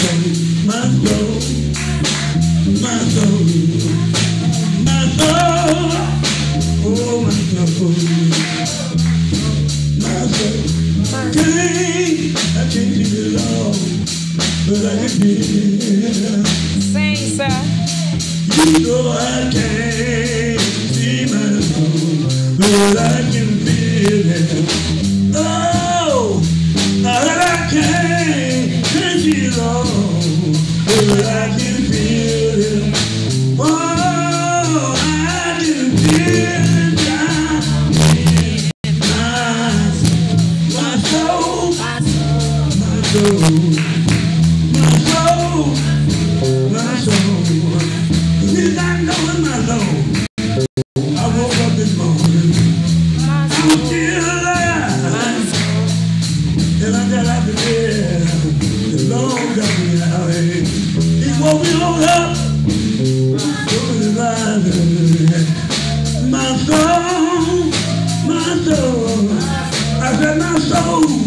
Sing, sir. You know I can't see my soul, but I can feel it. Oh, I can't see it all, but I can feel it. Oh, I can feel it down in my soul, my soul. My soul, I said my soul.